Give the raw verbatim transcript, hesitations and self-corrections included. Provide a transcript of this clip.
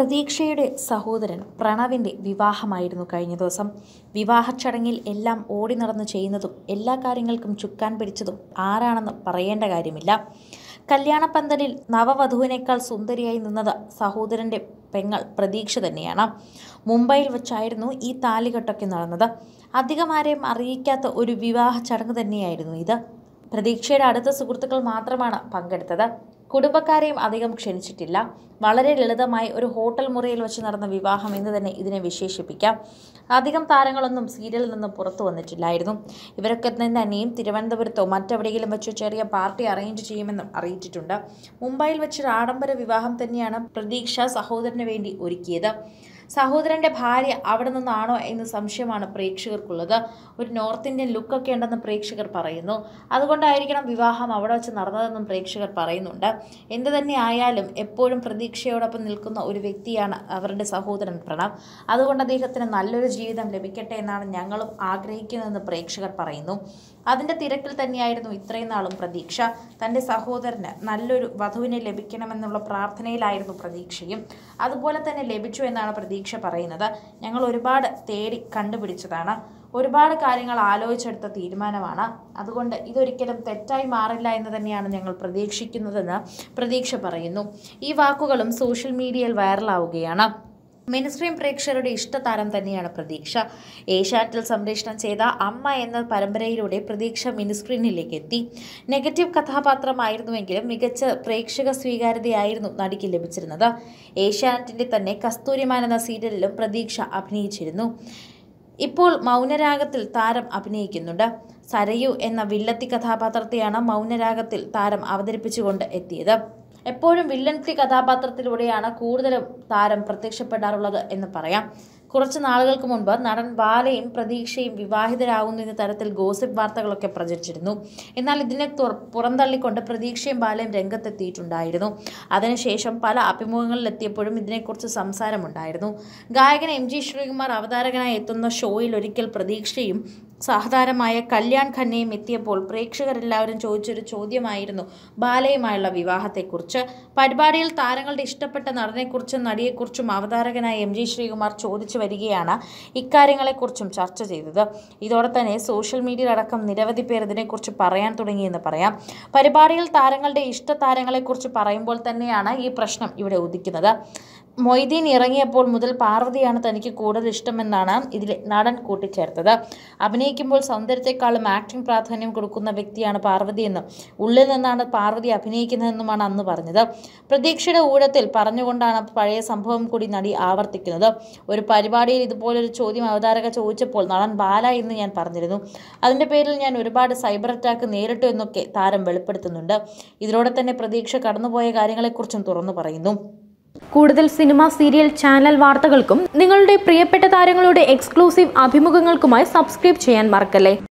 പ്രതീക്ഷയുടെ സഹോദരൻ പ്രണവിൻ്റെ വിവാഹമായിരുന്നു കഴിഞ്ഞ ദിവസം. വിവാഹ ചടങ്ങിൽ എല്ലാം ഓടി നടന്നു ചെയ്യുന്നതും എല്ലാ കാര്യങ്ങൾക്കും ചുക്കാൻ പിടിച്ചതും ആരാണെന്ന് പറയേണ്ട കാര്യമില്ല. കല്യാണപ്പന്തലിൽ നവവധുവിനേക്കാൾ സുന്ദരിയായി നിന്നത് സഹോദരൻ്റെ പെങ്ങൾ പ്രതീക്ഷ തന്നെയാണ്. മുംബൈയിൽ വെച്ചായിരുന്നു ഈ താലികെട്ടൊക്കെ നടന്നത്. അധികമാരെയും അറിയിക്കാത്ത ഒരു വിവാഹ ചടങ്ങ് തന്നെയായിരുന്നു ഇത്. പ്രതീക്ഷയുടെ അടുത്ത സുഹൃത്തുക്കൾ മാത്രമാണ് പങ്കെടുത്തത്. കുടുംബക്കാരെയും അധികം ക്ഷണിച്ചിട്ടില്ല. വളരെ ലളിതമായി ഒരു ഹോട്ടൽ മുറിയിൽ വെച്ച് നടന്ന വിവാഹം എന്ന് തന്നെ ഇതിനെ വിശേഷിപ്പിക്കാം. അധികം താരങ്ങളൊന്നും സീരിയലിൽ നിന്ന് പുറത്തു വന്നിട്ടില്ലായിരുന്നു. ഇവരൊക്കെ തന്നെയും തിരുവനന്തപുരത്തോ മറ്റെവിടെയെങ്കിലും വെച്ച് ചെറിയ പാർട്ടി അറേഞ്ച് ചെയ്യുമെന്നും അറിയിച്ചിട്ടുണ്ട്. മുംബൈയിൽ വെച്ചൊരു ആഡംബര വിവാഹം തന്നെയാണ് പ്രതീക്ഷ സഹോദരന് വേണ്ടി ഒരുക്കിയത്. സഹോദരൻ്റെ ഭാര്യ അവിടെ നിന്നാണോ എന്ന് സംശയമാണ് പ്രേക്ഷകർക്കുള്ളത്. ഒരു നോർത്ത് ഇന്ത്യൻ ലുക്കൊക്കെ ഉണ്ടെന്ന് പ്രേക്ഷകർ പറയുന്നു. അതുകൊണ്ടായിരിക്കണം വിവാഹം അവിടെ വെച്ച് നടന്നതെന്നും പ്രേക്ഷകർ പറയുന്നുണ്ട്. എന്തു തന്നെ ആയാലും എപ്പോഴും പ്രതീക്ഷയോടൊപ്പം നിൽക്കുന്ന ഒരു വ്യക്തിയാണ് അവരുടെ സഹോദരൻ പ്രണവ്. അതുകൊണ്ട് അദ്ദേഹത്തിന് നല്ലൊരു ജീവിതം ലഭിക്കട്ടെ എന്നാണ് ഞങ്ങളും ആഗ്രഹിക്കുന്നതെന്ന് പ്രേക്ഷകർ പറയുന്നു. അതിൻ്റെ തിരക്കിൽ തന്നെയായിരുന്നു ഇത്രയും നാളും പ്രതീക്ഷ. തൻ്റെ സഹോദരന് നല്ലൊരു വധുവിനെ ലഭിക്കണമെന്നുള്ള പ്രാർത്ഥനയിലായിരുന്നു പ്രതീക്ഷയും. അതുപോലെ തന്നെ ലഭിച്ചു എന്നാണ് പ്രതീക്ഷ പറയുന്നത്. ഞങ്ങൾ ഒരുപാട് തേടി കണ്ടുപിടിച്ചതാണ്, ഒരുപാട് കാര്യങ്ങൾ ആലോചിച്ചെടുത്ത തീരുമാനമാണ്. അതുകൊണ്ട് ഇതൊരിക്കലും തെറ്റായി മാറില്ല എന്ന് തന്നെയാണ് ഞങ്ങൾ പ്രതീക്ഷിക്കുന്നതെന്ന് പ്രതീക്ഷ പറയുന്നു. ഈ വാക്കുകളും സോഷ്യൽ മീഡിയയിൽ വൈറലാവുകയാണ്. മിനിസ്ട്രീം പ്രേക്ഷകരുടെ ഇഷ്ടതാരം തന്നെയാണ് പ്രതീക്ഷ. ഏഷ്യാനെറ്റിൽ സംപ്രേഷണം ചെയ്ത അമ്മ എന്ന പരമ്പരയിലൂടെ പ്രതീക്ഷ മിനിസ്ക്രീനിലേക്ക് എത്തി. നെഗറ്റീവ് കഥാപാത്രമായിരുന്നുവെങ്കിലും മികച്ച പ്രേക്ഷക സ്വീകാര്യതയായിരുന്നു നടിക്ക് ലഭിച്ചിരുന്നത്. ഏഷ്യാനെറ്റിൻ്റെ തന്നെ കസ്തൂരിമാൻ എന്ന സീരിയലിലും പ്രതീക്ഷ അഭിനയിച്ചിരുന്നു. ഇപ്പോൾ മൗനരാഗത്തിൽ താരം അഭിനയിക്കുന്നുണ്ട്. സരയു എന്ന വില്ലത്തി കഥാപാത്രത്തെയാണ് മൗനരാഗത്തിൽ താരം അവതരിപ്പിച്ചുകൊണ്ട് എത്തിയത്. എപ്പോഴും വില്ലൻസി കഥാപാത്രത്തിലൂടെയാണ് കൂടുതലും താരം പ്രത്യക്ഷപ്പെടാറുള്ളത് എന്ന് പറയാം. കുറച്ച് നാളുകൾക്ക് മുൻപ് നടൻ ബാലയും പ്രതീക്ഷയും വിവാഹിതരാകുന്നു എന്ന തരത്തിൽ ഗോസിപ്പ് വാർത്തകളൊക്കെ പ്രചരിച്ചിരുന്നു. എന്നാൽ ഇതിനെ പുറന്തള്ളിക്കൊണ്ട് പ്രതീക്ഷയും ബാലയും രംഗത്തെത്തിയിട്ടുണ്ടായിരുന്നു. അതിനുശേഷം പല അഭിമുഖങ്ങളിലെത്തിയപ്പോഴും ഇതിനെക്കുറിച്ച് സംസാരമുണ്ടായിരുന്നു. ഗായകൻ എം ജി ശ്രീകുമാർ അവതാരകനായി എത്തുന്ന ഷോയിൽ ഒരിക്കൽ പ്രതീക്ഷയും സഹതാരമായ കല്യാൺ ഖന്നയും എത്തിയപ്പോൾ പ്രേക്ഷകരെല്ലാവരും ചോദിച്ചൊരു ചോദ്യമായിരുന്നു ബാലയുമായുള്ള വിവാഹത്തെക്കുറിച്ച്. പരിപാടിയിൽ താരങ്ങളുടെ ഇഷ്ടപ്പെട്ട നടനെക്കുറിച്ചും നടിയെക്കുറിച്ചും അവതാരകനായ എം ജി ശ്രീകുമാർ ചോദിച്ചു വരികയാണ് ഇക്കാര്യങ്ങളെക്കുറിച്ചും ചർച്ച ചെയ്തത്. ഇതോടെ തന്നെ സോഷ്യൽ മീഡിയയിലടക്കം നിരവധി പേർ ഇതിനെക്കുറിച്ച് പറയാൻ തുടങ്ങിയെന്ന് പറയാം. പരിപാടിയിൽ താരങ്ങളുടെ ഇഷ്ട താരങ്ങളെക്കുറിച്ച് പറയുമ്പോൾ തന്നെയാണ് ഈ പ്രശ്നം ഇവിടെ ഉദിക്കുന്നത്. മൊയ്തീൻ ഇറങ്ങിയപ്പോൾ മുതൽ പാർവതിയാണ് തനിക്ക് കൂടുതൽ ഇഷ്ടമെന്നാണ് ഇതിലെ നടൻ കൂട്ടിച്ചേർത്തത്. അഭിനയിക്കുമ്പോൾ സൗന്ദര്യത്തെക്കാളും ആക്ടിംഗ് പ്രാധാന്യം കൊടുക്കുന്ന വ്യക്തിയാണ് പാർവതിയെന്നും ഉള്ളിൽ നിന്നാണ് പാർവതി അഭിനയിക്കുന്നതെന്നുമാണ് അന്ന് പറഞ്ഞത്. പ്രതീക്ഷയുടെ ഊഴത്തിൽ പറഞ്ഞുകൊണ്ടാണ് പഴയ സംഭവം കൂടി നടി ആവർത്തിക്കുന്നത്. ഒരു പരിപാടിയിൽ ഇതുപോലൊരു ചോദ്യം അവതാരക ചോദിച്ചപ്പോൾ നടൻ ബാല എന്ന് ഞാൻ പറഞ്ഞിരുന്നു. അതിൻ്റെ പേരിൽ ഞാൻ ഒരുപാട് സൈബർ അറ്റാക്ക് നേരിട്ടു എന്നൊക്കെ താരം വെളിപ്പെടുത്തുന്നുണ്ട്. ഇതിലൂടെ തന്നെ പ്രതീക്ഷ കടന്നുപോയ കാര്യങ്ങളെക്കുറിച്ചും തുറന്നു പറയുന്നു. കൂടുതൽ സിനിമ, സീരിയൽ, ചാനൽ വാർത്തകൾക്കും നിങ്ങളുടെ പ്രിയപ്പെട്ട താരങ്ങളുടെ എക്സ്ക്ലൂസീവ് അഭിമുഖങ്ങൾക്കുമായി സബ്സ്ക്രൈബ് ചെയ്യാൻ മറക്കല്ലേ.